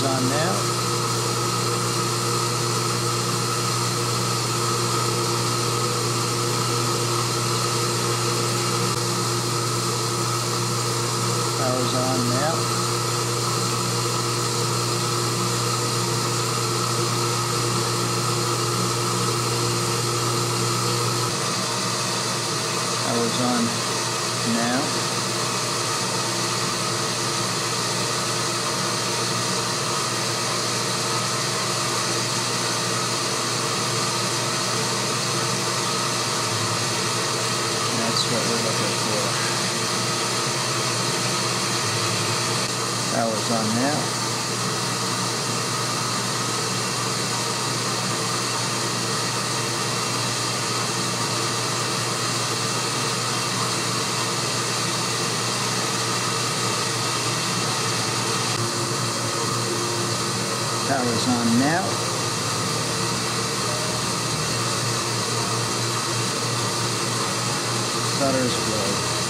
Power's on now. Power's on now. Power's on now. That's what we're looking for. Power's on now. Power's on now. Stutter's blow.